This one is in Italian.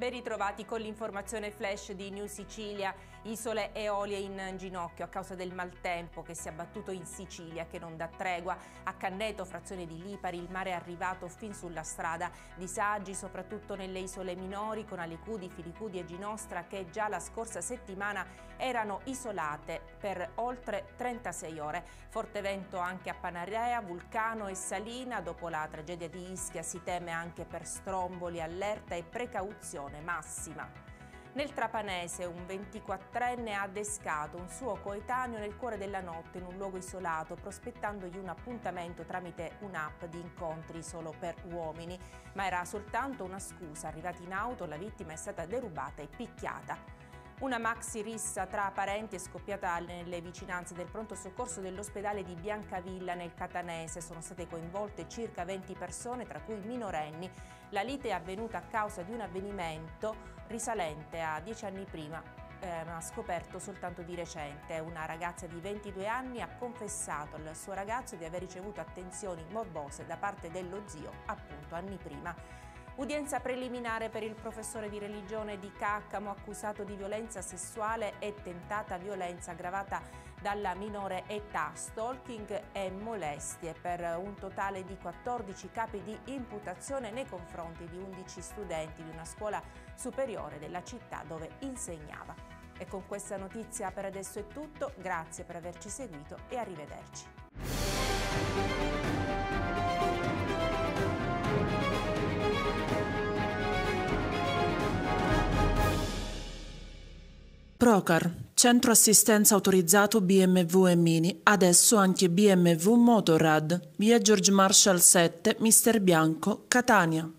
Ben ritrovati con l'informazione flash di New Sicilia. Isole Eolie in ginocchio a causa del maltempo che si è abbattuto in Sicilia, che non dà tregua. A Canneto, frazione di Lipari, il mare è arrivato fin sulla strada. Disagi soprattutto nelle isole minori, con Alicudi, Filicudi e Ginostra, che già la scorsa settimana erano isolate per oltre 36 ore. Forte vento anche a Panarea, Vulcano e Salina. Dopo la tragedia di Ischia si teme anche per stromboli, allerta e precauzione massima. Nel Trapanese un 24enne ha adescato un suo coetaneo nel cuore della notte in un luogo isolato, prospettandogli un appuntamento tramite un'app di incontri solo per uomini. Ma era soltanto una scusa. Arrivati in auto, la vittima è stata derubata e picchiata. Una maxi rissa tra parenti è scoppiata nelle vicinanze del pronto soccorso dell'ospedale di Biancavilla nel Catanese. Sono state coinvolte circa 20 persone, tra cui minorenni. La lite è avvenuta a causa di un avvenimento risalente a 10 anni prima, ma scoperto soltanto di recente. Una ragazza di 22 anni ha confessato al suo ragazzo di aver ricevuto attenzioni morbose da parte dello zio appunto anni prima. Udienza preliminare per il professore di religione di Caccamo accusato di violenza sessuale e tentata violenza aggravata dalla minore età, stalking e molestie, per un totale di 14 capi di imputazione nei confronti di 11 studenti di una scuola superiore della città dove insegnava. E con questa notizia per adesso è tutto, grazie per averci seguito e arrivederci. Procar, centro assistenza autorizzato BMW e Mini, adesso anche BMW Motorrad, via George Marshall 7, Mister Bianco, Catania.